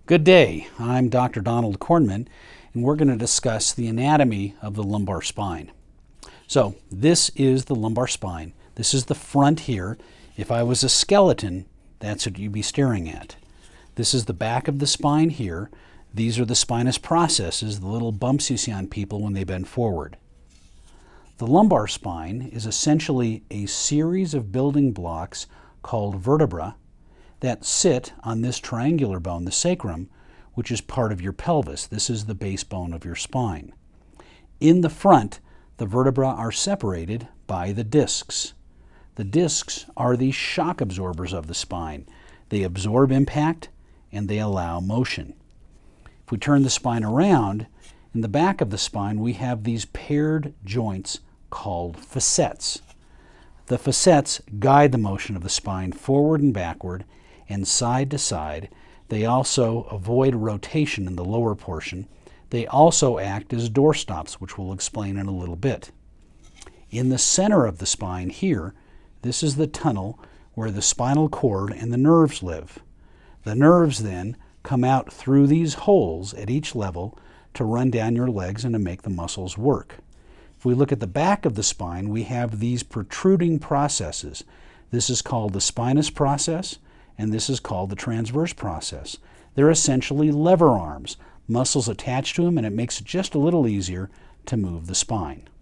Good day, I'm Dr. Donald Corenman, and we're going to discuss the anatomy of the lumbar spine. So this is the lumbar spine. This is the front here. If I was a skeleton, that's what you'd be staring at. This is the back of the spine here. These are the spinous processes, the little bumps you see on people when they bend forward. The lumbar spine is essentially a series of building blocks called vertebra that sit on this triangular bone, the sacrum, which is part of your pelvis. This is the base bone of your spine. In the front, the vertebrae are separated by the discs. The discs are the shock absorbers of the spine. They absorb impact and they allow motion. If we turn the spine around, in the back of the spine we have these paired joints called facets. The facets guide the motion of the spine forward and backward and side to side. They also avoid rotation in the lower portion. They also act as doorstops, which we'll explain in a little bit. In the center of the spine here, this is the tunnel where the spinal cord and the nerves live. The nerves then come out through these holes at each level to run down your legs and to make the muscles work. If we look at the back of the spine, we have these protruding processes. This is called the spinous process, and this is called the transverse process. They're essentially lever arms, muscles attached to them, and it makes it just a little easier to move the spine.